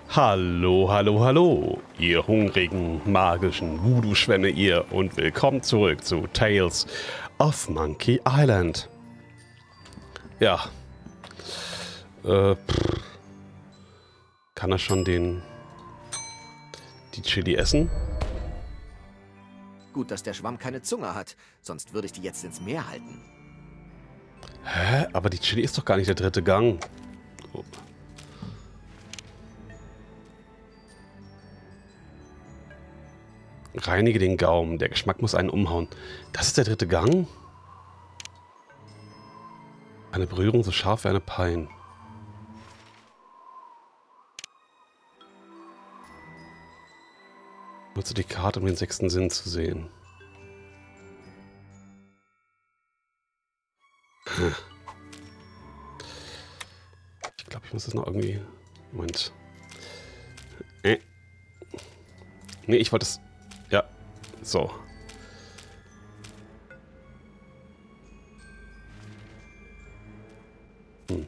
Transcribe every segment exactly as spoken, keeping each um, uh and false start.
Hallo, hallo, hallo, ihr hungrigen, magischen Voodoo-Schwämme ihr und willkommen zurück zu Tales of Monkey Island. Ja, äh, pff. Kann er schon den, die Chili essen? Gut, dass der Schwamm keine Zunge hat, sonst würde ich die jetzt ins Meer halten. Hä? Aber die Chili ist doch gar nicht der dritte Gang. Oh. Reinige den Gaumen. Der Geschmack muss einen umhauen. Das ist der dritte Gang? Eine Berührung so scharf wie eine Pein. Nutze die Karte, um den sechsten Sinn zu sehen. Hm. Ich glaube, ich muss das noch irgendwie... Moment. Äh. Nee, ich wollte es... Ja, so. Hm.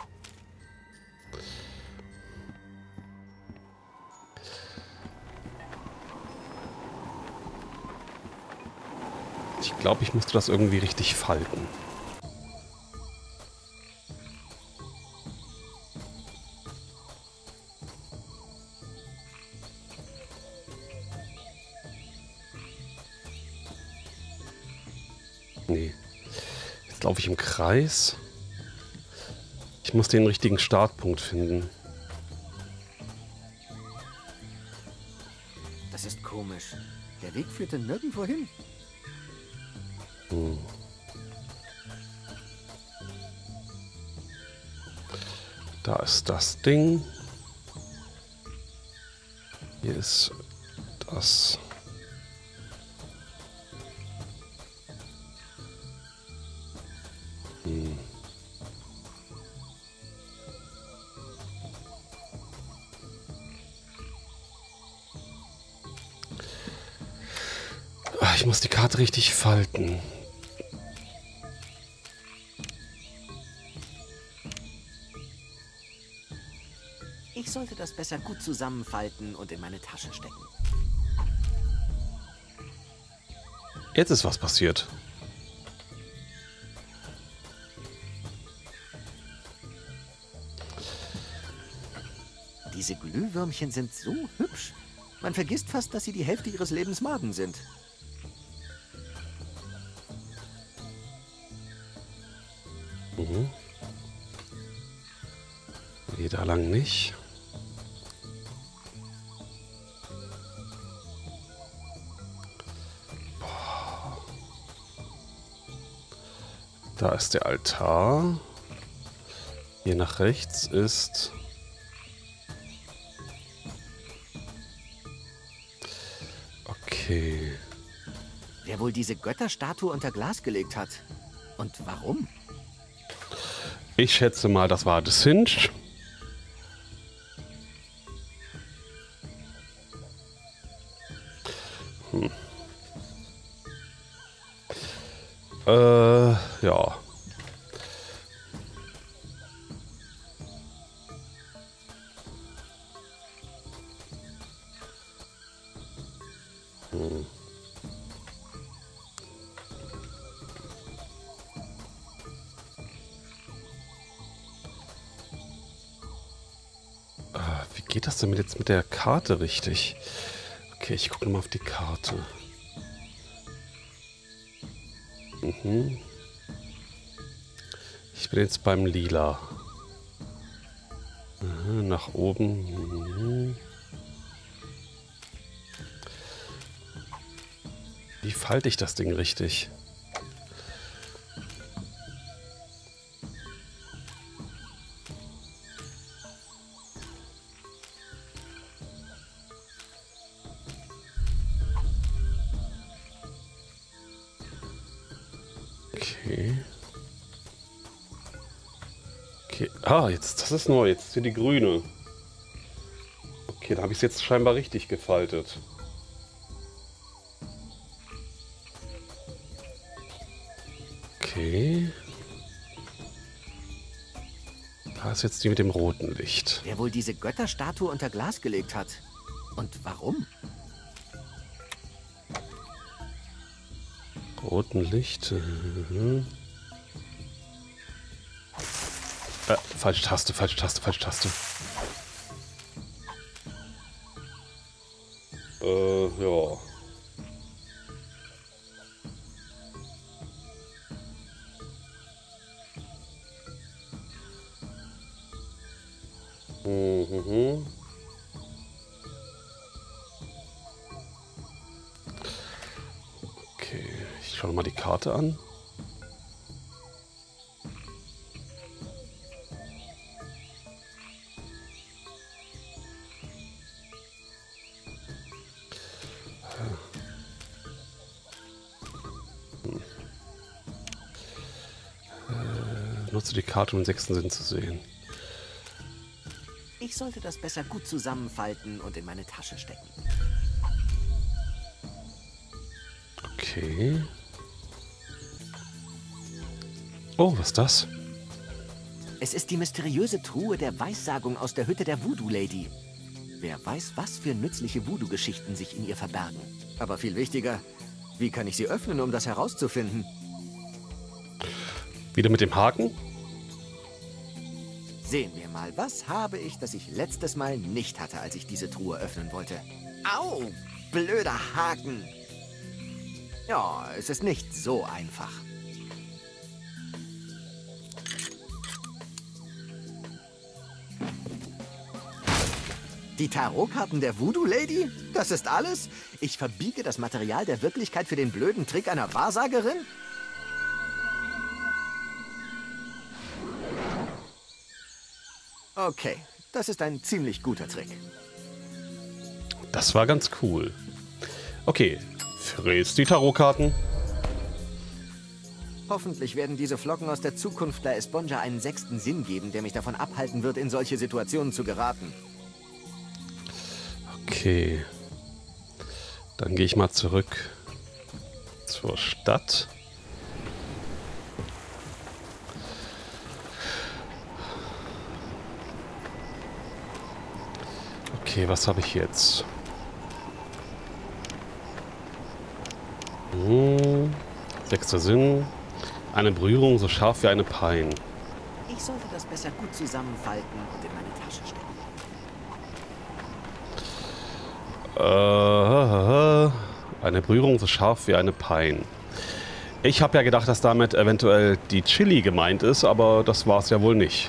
Ich glaube, ich musste das irgendwie richtig falten. Nee. Jetzt laufe ich im Kreis. Ich muss den richtigen Startpunkt finden. Das ist komisch. Der Weg führte nirgendwo hin. Hm. Da ist das Ding. Hier ist das. Hm. Ah, ich muss die Karte richtig falten. Ich sollte das besser gut zusammenfalten und in meine Tasche stecken. Jetzt ist was passiert. Diese Glühwürmchen sind so hübsch. Man vergisst fast, dass sie die Hälfte ihres Lebens Magen sind. Mhm. Nee, da lang nicht. Boah. Da ist der Altar. Hier nach rechts ist... Okay. Wer wohl diese Götterstatue unter Glas gelegt hat? Und warum? Ich schätze mal, das war das Hinge. Hm. Äh, ja. Hm. Wie geht das denn jetzt mit der Karte richtig? Okay, ich gucke mal auf die Karte. Mhm. Ich bin jetzt beim Lila. Aha, nach oben. Mhm. Wie falte ich das Ding richtig? Okay. Okay. Ah, jetzt, das ist neu. Jetzt ist hier die grüne. Okay, da habe ich es jetzt scheinbar richtig gefaltet. Okay. Da ist jetzt die mit dem roten Licht. Wer wohl diese Götterstatue unter Glas gelegt hat? Und warum? Roten Licht. Mhm. Äh, falsche Taste, falsche Taste, falsche Taste. Äh, ja. Mhm. Okay, ich schaue mal die Karte an. Hm. Äh, nutze die Karte, um den sechsten Sinn zu sehen. Ich sollte das besser gut zusammenfalten und in meine Tasche stecken. Okay. Oh, was ist das? Es ist die mysteriöse Truhe der Weissagung aus der Hütte der Voodoo-Lady. Wer weiß, was für nützliche Voodoo-Geschichten sich in ihr verbergen. Aber viel wichtiger, wie kann ich sie öffnen, um das herauszufinden? Wieder mit dem Haken? Sehen wir mal, was habe ich, das ich letztes Mal nicht hatte, als ich diese Truhe öffnen wollte? Au, blöder Haken! Ja, es ist nicht so einfach. Die Tarotkarten der Voodoo-Lady? Das ist alles? Ich verbiege das Material der Wirklichkeit für den blöden Trick einer Wahrsagerin? Okay, das ist ein ziemlich guter Trick. Das war ganz cool. Okay, fräs die Tarotkarten. Hoffentlich werden diese Flocken aus der Zukunft La Esponja einen sechsten Sinn geben, der mich davon abhalten wird, in solche Situationen zu geraten. Okay. Dann gehe ich mal zurück zur Stadt. Okay, was habe ich jetzt? Hm, sechster Sinn. Eine Berührung so scharf wie eine Pein. Ich sollte das besser gut zusammenfalten und in meine Tasche stecken. Äh, eine Berührung so scharf wie eine Pein. Ich habe ja gedacht, dass damit eventuell die Chili gemeint ist, aber das war es ja wohl nicht.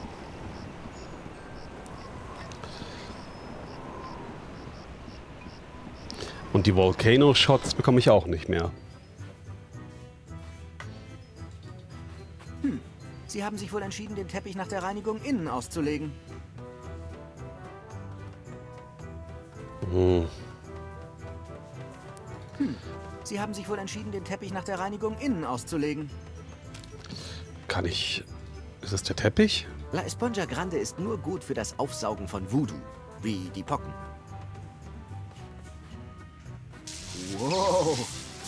Und die Volcano-Shots bekomme ich auch nicht mehr. Hm. Sie haben sich wohl entschieden, den Teppich nach der Reinigung innen auszulegen. Hm. Hm. Sie haben sich wohl entschieden, den Teppich nach der Reinigung innen auszulegen. Kann ich... Ist es der Teppich? La Esponja Grande ist nur gut für das Aufsaugen von Voodoo, wie die Pocken. Wow.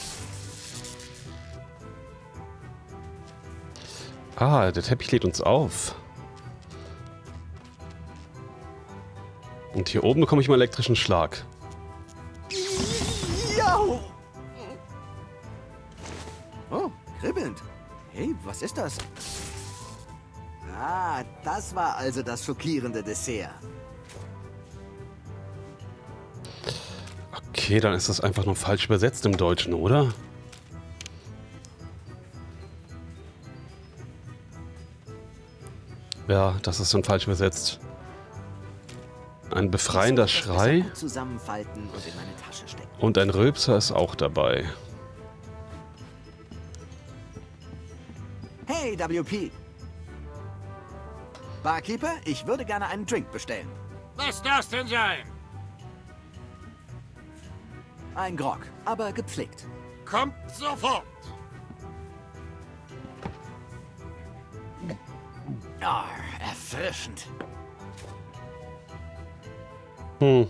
Ah, der Teppich lädt uns auf. Und hier oben bekomme ich mal elektrischen Schlag. Jau. Oh, kribbelnd. Hey, was ist das? Ah, das war also das schockierende Dessert. Okay, dann ist das einfach nur falsch übersetzt im Deutschen, oder? Ja, das ist dann falsch übersetzt. Ein befreiender Schrei. Zusammenfalten und in meine Tasche stecken. Und ein Rülpser ist auch dabei. Hey, W P. Barkeeper, ich würde gerne einen Drink bestellen. Was das denn sein? Ein Grog, aber gepflegt. Kommt sofort. Ah, erfrischend. Hm.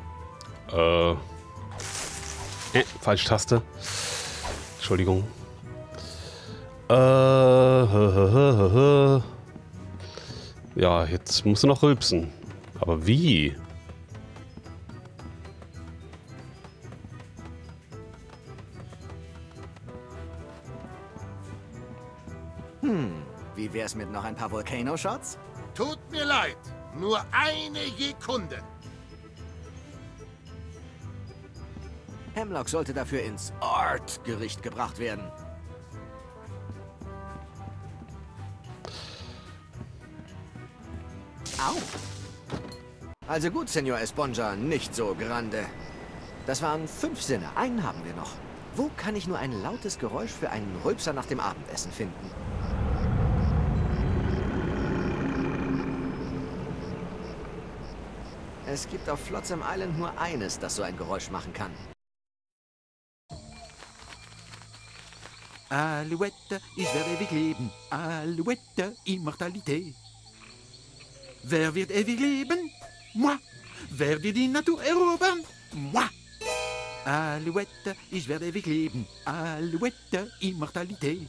Äh. äh falsche Taste. Entschuldigung. Äh, hö, hö, hö, hö. Ja, jetzt musst du noch rülpsen. Aber wie? Hm, wie wär's mit noch ein paar Volcano-Shots? Tut mir leid. Nur eine je Kunde. Hemlock sollte dafür ins Art-Gericht gebracht werden. Au! Also gut, Senor Esponja, nicht so grande. Das waren fünf Sinne, einen haben wir noch. Wo kann ich nur ein lautes Geräusch für einen Rülpser nach dem Abendessen finden? Es gibt auf Flotsam Island nur eines, das so ein Geräusch machen kann. Alouette, ich werde ewig leben. Alouette, Immortalität. Wer wird ewig leben? Moi. Wer wird die Natur erobern? Moi. Alouette, ich werde ewig leben. Alouette, Immortalität.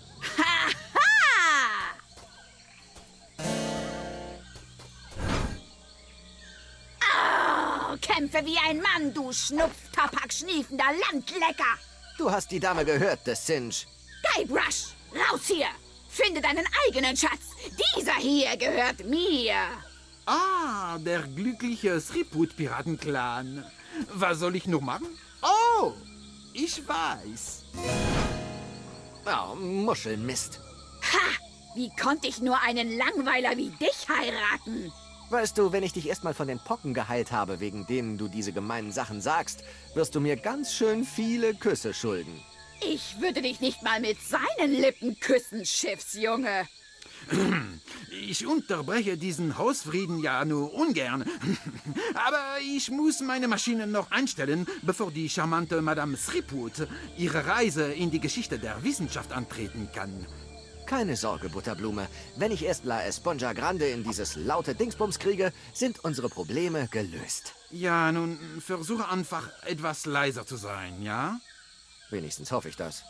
Oh, kämpfe wie ein Mann, du Schnupftabak schniefender Landlecker! Du hast die Dame gehört, des Singe. Guybrush, raus hier! Finde deinen eigenen Schatz! Dieser hier gehört mir! Ah, der glückliche Three-Put-Piratenclan. Was soll ich noch machen? Oh, ich weiß. Oh, Muschelmist. Ha! Wie konnte ich nur einen Langweiler wie dich heiraten? Weißt du, wenn ich dich erstmal von den Pocken geheilt habe, wegen denen du diese gemeinen Sachen sagst, wirst du mir ganz schön viele Küsse schulden. Ich würde dich nicht mal mit seinen Lippen küssen, Schiffsjunge. Ich unterbreche diesen Hausfrieden ja nur ungern. Aber ich muss meine Maschinen noch einstellen, bevor die charmante Madame Three-Put ihre Reise in die Geschichte der Wissenschaft antreten kann. Keine Sorge, Butterblume. Wenn ich erst La Esponja Grande in dieses laute Dingsbums kriege, sind unsere Probleme gelöst. Ja, nun, versuche einfach etwas leiser zu sein, ja? Wenigstens hoffe ich das.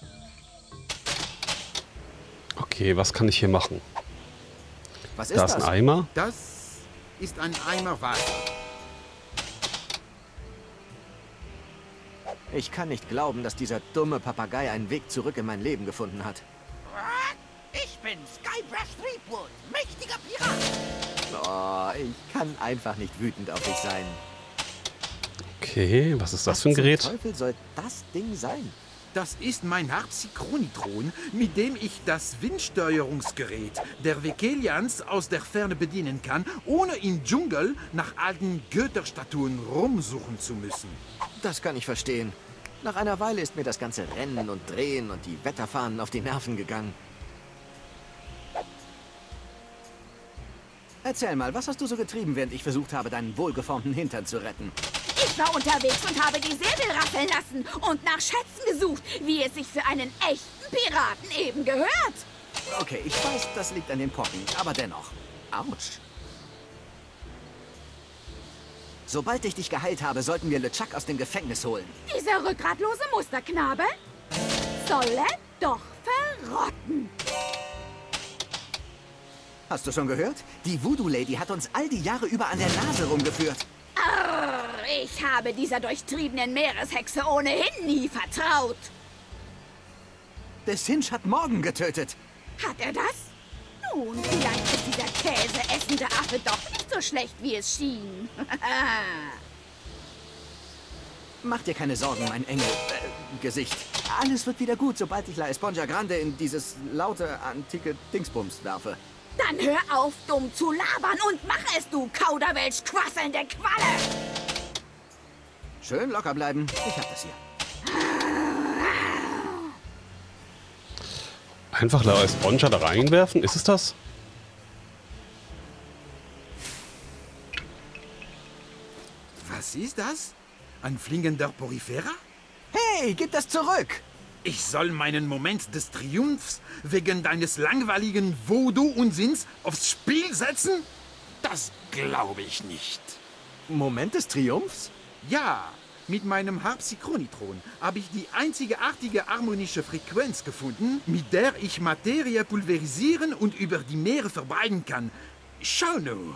Okay, was kann ich hier machen? Was ist Da ist das? ein Eimer. Das ist ein Eimer Wasser. Ich kann nicht glauben, dass dieser dumme Papagei einen Weg zurück in mein Leben gefunden hat. Ich bin Guybrush Threepwood, mächtiger Pirat. Oh, ich kann einfach nicht wütend auf dich sein. Okay, was ist das Was für ein zum Gerät? Teufel soll das Ding sein? Das ist mein Harpsichronitron, mit dem ich das Windsteuerungsgerät der Vekelians aus der Ferne bedienen kann, ohne im Dschungel nach alten Götterstatuen rumsuchen zu müssen. Das kann ich verstehen. Nach einer Weile ist mir das ganze Rennen und Drehen und die Wetterfahnen auf die Nerven gegangen. Erzähl mal, was hast du so getrieben, während ich versucht habe, deinen wohlgeformten Hintern zu retten? Ich war unterwegs und habe die Säbel rasseln lassen und nach Schätzen gesucht, wie es sich für einen echten Piraten eben gehört. Okay, ich weiß, das liegt an den Pocken, aber dennoch. Autsch. Sobald ich dich geheilt habe, sollten wir LeChuck aus dem Gefängnis holen. Dieser rückgratlose Musterknabe solle doch verrotten. Hast du schon gehört? Die Voodoo-Lady hat uns all die Jahre über an der Nase rumgeführt. Arr, ich habe dieser durchtriebenen Meereshexe ohnehin nie vertraut. Der Singe hat Morgan getötet. Hat er das? Nun, vielleicht ist dieser käseessende Affe doch nicht so schlecht, wie es schien. Mach dir keine Sorgen, mein Engel. Äh, Gesicht. Alles wird wieder gut, sobald ich La Esponja Grande in dieses laute, antike Dingsbums werfe. Dann hör auf, dumm zu labern und mach es, du Kauderwelsch quasselnde Qualle! Schön locker bleiben. Ich hab das hier. Einfach La Esponja da reinwerfen? Ist es das? Was ist das? Ein fliegender Porifera? Hey, gib das zurück! Ich soll meinen Moment des Triumphs wegen deines langweiligen Voodoo-Unsinns aufs Spiel setzen? Das glaube ich nicht. Moment des Triumphs? Ja, Mit meinem Harpsichronitron habe ich die einzigartige harmonische Frequenz gefunden, mit der ich Materie pulverisieren und über die Meere verbreiten kann. Schau nur.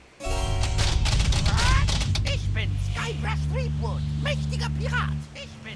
Ich bin Skybrush Threepwood, mächtiger Pirat. Ich bin...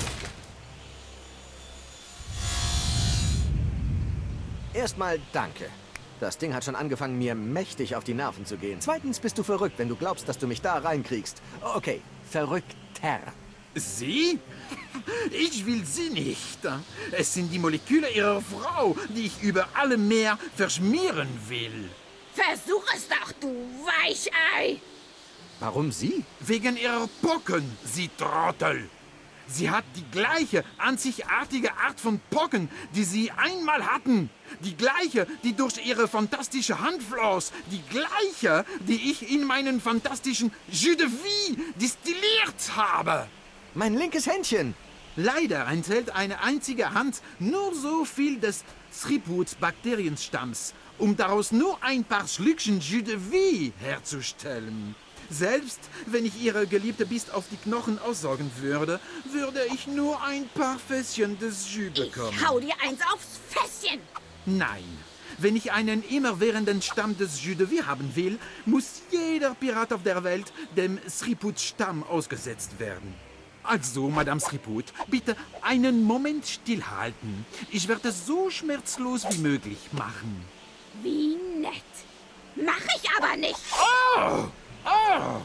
Erstmal danke. Das Ding hat schon angefangen, mir mächtig auf die Nerven zu gehen. Zweitens bist du verrückt, wenn du glaubst, dass du mich da reinkriegst. Okay, verrückter. Sie? Ich will sie nicht. Es sind die Moleküle ihrer Frau, die ich über alle Meer verschmieren will. Versuch es doch, du Weichei! Warum sie? Wegen ihrer Pocken, sie Trottel. Sie hat die gleiche einzigartige Art von Pocken, die sie einmal hatten. Die gleiche, die durch ihre fantastische Hand floss. Die gleiche, die ich in meinen fantastischen Jus de Vie destilliert habe. Mein linkes Händchen. Leider enthält eine einzige Hand nur so viel des Threepwoods Bakterienstamms, um daraus nur ein paar Schlückchen Jus de Vie herzustellen. Selbst wenn ich ihre geliebte Biest auf die Knochen aussaugen würde, würde ich nur ein paar Fässchen des Jus bekommen. Ich hau dir eins aufs Fässchen! Nein. Wenn ich einen immerwährenden Stamm des Jus de Vie haben will, muss jeder Pirat auf der Welt dem Threepwood-Stamm ausgesetzt werden. Also, Madame Threepwood, bitte einen Moment stillhalten. Ich werde es so schmerzlos wie möglich machen. Wie nett. Mach ich aber nicht. Oh! Oh!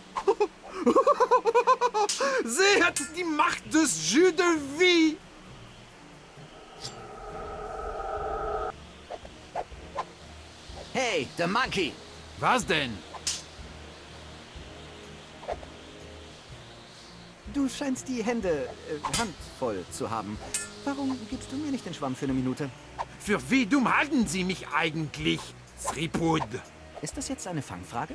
Sie hat die Macht des Jus de Vie! Hey, der Monkey! Was denn? Du scheinst die Hände äh, handvoll zu haben. Warum gibst du mir nicht den Schwamm für eine Minute? Für wie dumm halten Sie mich eigentlich, Threepwood? Ist das jetzt eine Fangfrage?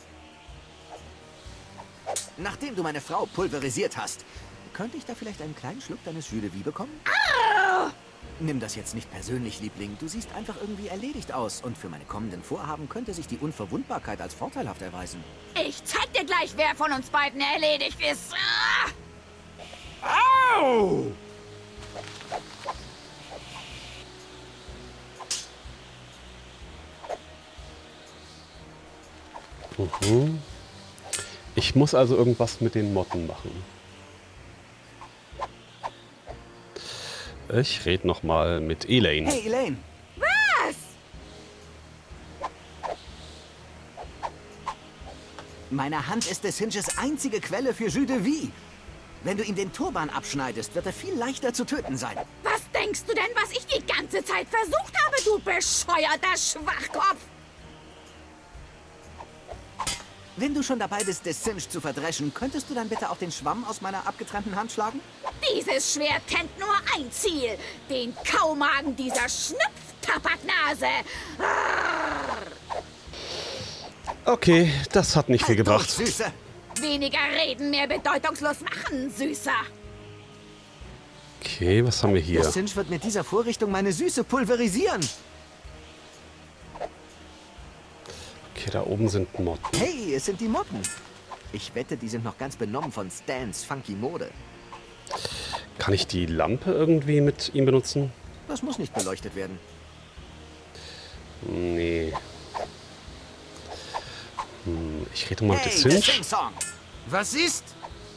Nachdem du meine Frau pulverisiert hast, könnte ich da vielleicht einen kleinen Schluck deines Jus de Vie bekommen? Au! Nimm das jetzt nicht persönlich, Liebling. Du siehst einfach irgendwie erledigt aus. Und für meine kommenden Vorhaben könnte sich die Unverwundbarkeit als vorteilhaft erweisen. Ich zeig dir gleich, wer von uns beiden erledigt ist. Ah! Au! Mhm. Ich muss also irgendwas mit den Motten machen. Ich rede noch mal mit Elaine. Hey, Elaine! Was? Meine Hand ist des Hinges einzige Quelle für Jus de Vie. Wenn du ihm den Turban abschneidest, wird er viel leichter zu töten sein. Was denkst du denn, was ich die ganze Zeit versucht habe, du bescheuerter Schwachkopf? Wenn du schon dabei bist, des Singe zu verdreschen, könntest du dann bitte auch den Schwamm aus meiner abgetrennten Hand schlagen? Dieses Schwert kennt nur ein Ziel. Den Kaumagen dieser Schnupftabaknase. Okay, das hat nicht viel Halt gebracht. durch, Süße! Weniger reden, mehr bedeutungslos machen, Süßer. Okay, was haben wir hier? Der Singe wird mit dieser Vorrichtung meine Süße pulverisieren. Okay, da oben sind Motten. Hey, es sind die Motten. Ich wette, die sind noch ganz benommen von Stans funky Mode. Kann ich die Lampe irgendwie mit ihm benutzen? Das muss nicht beleuchtet werden. Nee. Hm, ich rede mal mit Hey, der der Singe. Sing-Song! Was ist?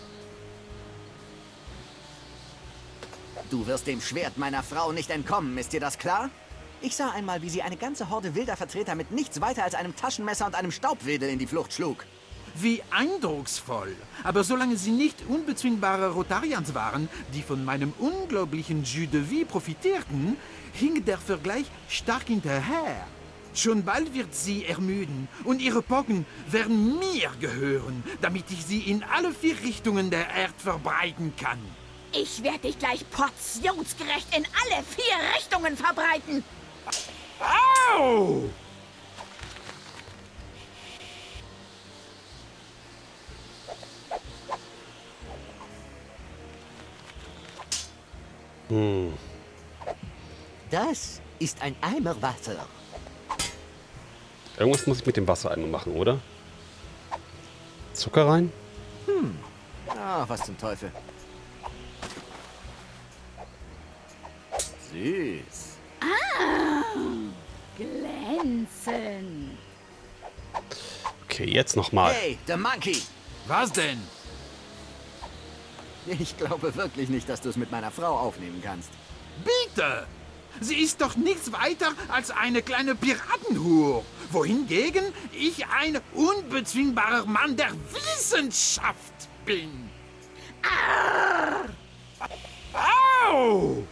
Du wirst dem Schwert meiner Frau nicht entkommen, ist dir das klar? Ich sah einmal, wie sie eine ganze Horde wilder Vertreter mit nichts weiter als einem Taschenmesser und einem Staubwedel in die Flucht schlug. Wie eindrucksvoll. Aber solange sie nicht unbezwingbare Rotarians waren, die von meinem unglaublichen Jus de Vie profitierten, hing der Vergleich stark hinterher. Schon bald wird sie ermüden und ihre Pocken werden mir gehören, damit ich sie in alle vier Richtungen der Erde verbreiten kann. Ich werde dich gleich portionsgerecht in alle vier Richtungen verbreiten. Au! Hm. Das ist ein Eimer Wasser. Irgendwas muss ich mit dem Wassereimer machen, oder? Zucker rein? Ah, was zum Teufel. Süß. Ah, glänzend. Okay, jetzt nochmal. Hey, der Monkey. Was denn? Ich glaube wirklich nicht, dass du es mit meiner Frau aufnehmen kannst. Bitte! Sie ist doch nichts weiter als eine kleine Piratenhur. Wohingegen ich ein unbezwingbarer Mann der Wissenschaft bin. Ah, Au!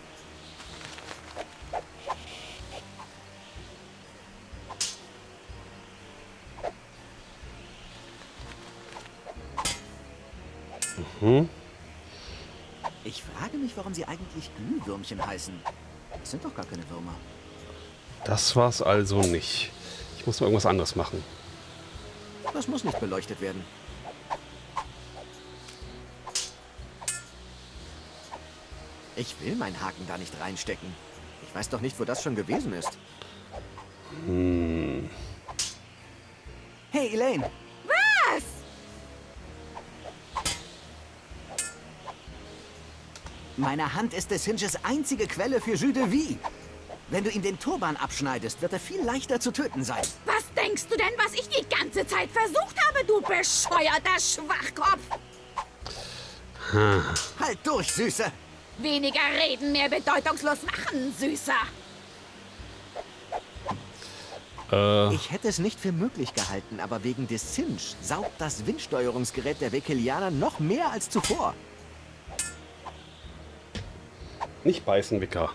Hm? Ich frage mich, warum sie eigentlich Glühwürmchen heißen. Das sind doch gar keine Würmer. Das war's also nicht. Ich muss mal irgendwas anderes machen. Das muss nicht beleuchtet werden. Ich will meinen Haken da nicht reinstecken. Ich weiß doch nicht, wo das schon gewesen ist. Hm. Hey, Elaine. was? Meine Hand ist des Hinges einzige Quelle für Jus de Vie. Wenn du ihm den Turban abschneidest, wird er viel leichter zu töten sein. Was denkst du denn, was ich die ganze Zeit versucht habe, du bescheuerter Schwachkopf? Halt durch, Süße. Weniger reden, mehr bedeutungslos machen, Süßer. Äh, Ich hätte es nicht für möglich gehalten, aber wegen des Singe saugt das Windsteuerungsgerät der Vekelianer noch mehr als zuvor. nicht beißen, Wicker.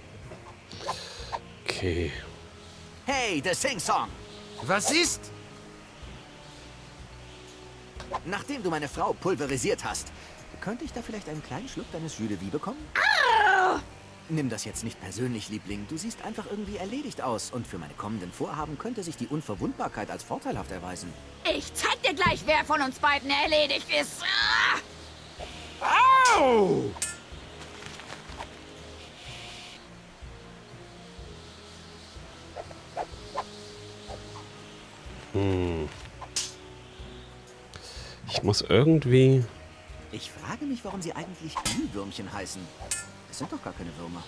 Okay. Hey, der Sing-Song. Was ist? Nachdem du meine Frau pulverisiert hast, könnte ich da vielleicht einen kleinen Schluck deines Jus de Vie bekommen? Nimm das jetzt nicht persönlich, Liebling. Du siehst einfach irgendwie erledigt aus. Und für meine kommenden Vorhaben könnte sich die Unverwundbarkeit als vorteilhaft erweisen. Ich zeig dir gleich, wer von uns beiden erledigt ist. Ah! Au! Hm. Ich muss irgendwie... Ich frage mich, warum sie eigentlich Glühwürmchen heißen. Das sind doch gar keine Würmer.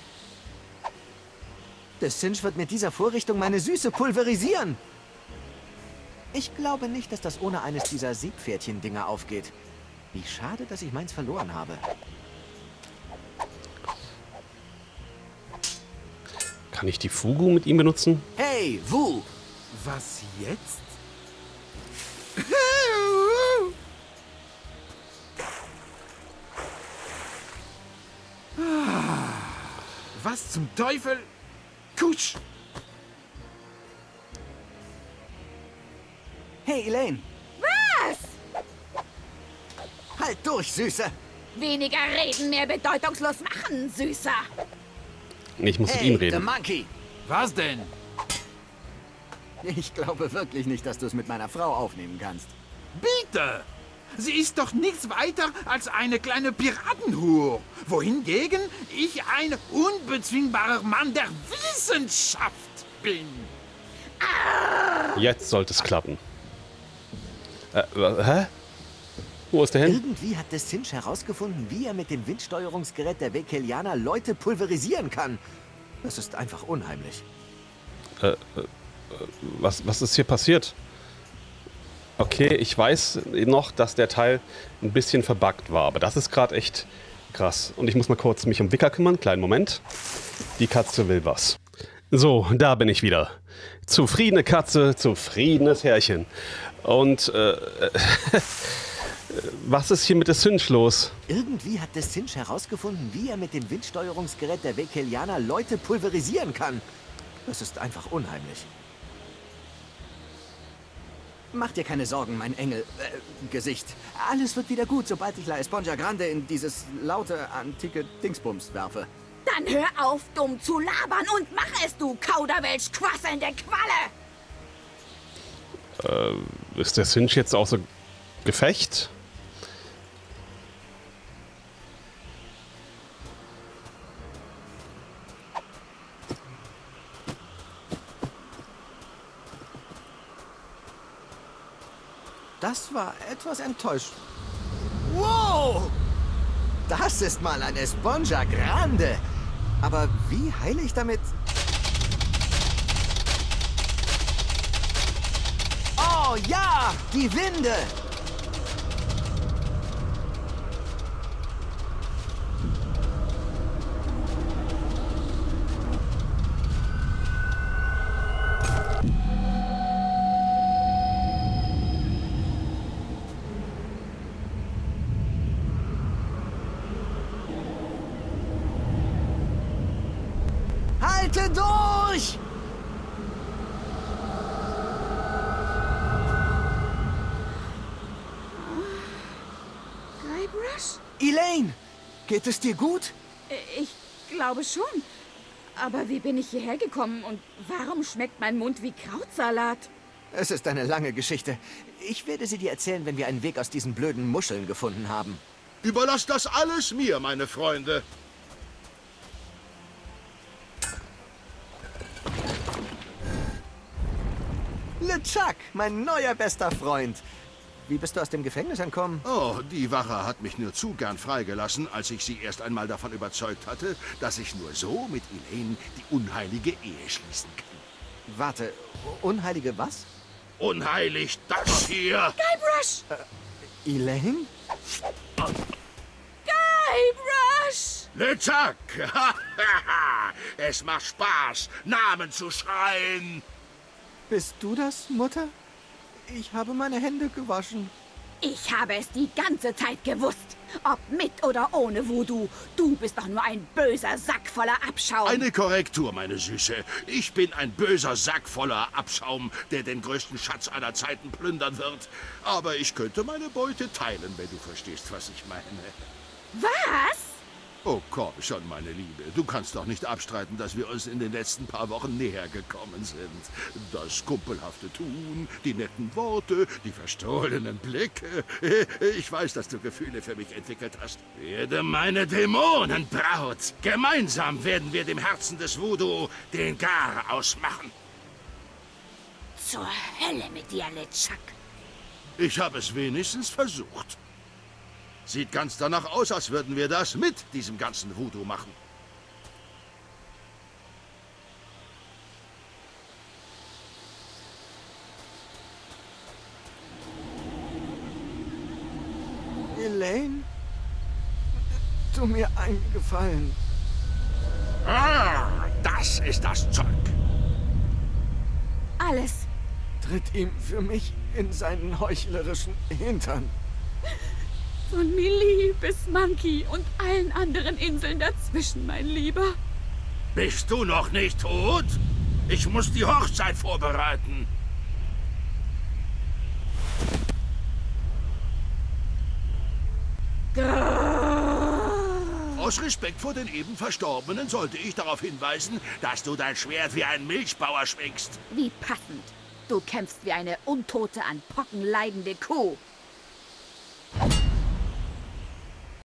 Der Singe wird mit dieser Vorrichtung meine Süße pulverisieren. Ich glaube nicht, dass das ohne eines dieser Siebpferdchen-Dinger aufgeht. Wie schade, dass ich meins verloren habe. Kann ich die Fugu mit ihm benutzen? Hey, Wu! Was jetzt? Was zum Teufel? Kutsch! Hey, Elaine! Was? Halt durch, Süße! Weniger reden, mehr bedeutungslos machen, Süßer. Ich muss mit Hey, ihm der reden. Monkey! Was denn? Ich glaube wirklich nicht, dass du es mit meiner Frau aufnehmen kannst. Bitte! Sie ist doch nichts weiter als eine kleine Piratenhur. Wohingegen ich ein unbezwingbarer Mann der Wissenschaft bin. Jetzt sollte es klappen. Äh, wa- hä? Wo ist der hin? Irgendwie hat der Singe herausgefunden, wie er mit dem Windsteuerungsgerät der Vekelianer Leute pulverisieren kann. Das ist einfach unheimlich. Was, was ist hier passiert? Okay, ich weiß noch, dass der Teil ein bisschen verbuggt war, aber das ist gerade echt krass. Und ich muss mal kurz mich um Wicker kümmern. Kleinen Moment. Die Katze will was. So, da bin ich wieder. Zufriedene Katze, zufriedenes Herrchen. Und äh, was ist hier mit der Singe los? Irgendwie hat der Singe herausgefunden, wie er mit dem Windsteuerungsgerät der Vekelianer Leute pulverisieren kann. Das ist einfach unheimlich. Mach dir keine Sorgen, mein Engel. Äh, Gesicht. Alles wird wieder gut, sobald ich La Esponja Grande in dieses laute, antike Dingsbums werfe. Dann hör auf, dumm zu labern und mach es, du Kauderwelsch quasselnde Qualle! Ist der Singe jetzt außer Gefecht? Das war etwas enttäuscht. Wow! Wow! Das ist mal eine Esponja Grande. Aber wie heile ich damit? Oh ja, die Winde! Halte durch! Guybrush? Elaine, geht es dir gut? Ich glaube schon. Aber wie bin ich hierher gekommen und warum schmeckt mein Mund wie Krautsalat? Es ist eine lange Geschichte. Ich werde sie dir erzählen, wenn wir einen Weg aus diesen blöden Muscheln gefunden haben. Überlasst das alles mir, meine Freunde. LeChuck, mein neuer bester Freund. Wie bist du aus dem Gefängnis entkommen? Oh, die Wache hat mich nur zu gern freigelassen, als ich sie erst einmal davon überzeugt hatte, dass ich nur so mit Elaine die unheilige Ehe schließen kann. Warte, unheilige was? Unheilig das hier! Guybrush! Elaine? Guybrush! LeChuck! Es macht Spaß, Namen zu schreien. Bist du das, Mutter? Ich habe meine Hände gewaschen. Ich habe es die ganze Zeit gewusst. Ob mit oder ohne Voodoo. Du bist doch nur ein böser Sack voller Abschaum. Eine Korrektur, meine Süße. Ich bin ein böser Sack voller Abschaum, der den größten Schatz aller Zeiten plündern wird. Aber ich könnte meine Beute teilen, wenn du verstehst, was ich meine. Was? Oh, komm schon, meine Liebe. Du kannst doch nicht abstreiten, dass wir uns in den letzten paar Wochen näher gekommen sind. Das kumpelhafte Tun, die netten Worte, die verstohlenen Blicke. Ich weiß, dass du Gefühle für mich entwickelt hast. Werde meine Dämonenbraut. Gemeinsam werden wir dem Herzen des Voodoo den Garaus machen. Zur Hölle mit dir, LeChuck. Ich habe es wenigstens versucht. Sieht ganz danach aus, als würden wir das mit diesem ganzen Voodoo machen. Elaine? Tu mir einen Gefallen. Ah, das ist das Zeug. Alles. Tritt ihm für mich in seinen heuchlerischen Hintern. Von Millie bis Monkey und allen anderen Inseln dazwischen, mein Lieber. Bist du noch nicht tot? Ich muss die Hochzeit vorbereiten. Aus Respekt vor den eben Verstorbenen sollte ich darauf hinweisen, dass du dein Schwert wie ein Milchbauer schwingst. Wie passend. Du kämpfst wie eine untote, an Pocken leidende Kuh.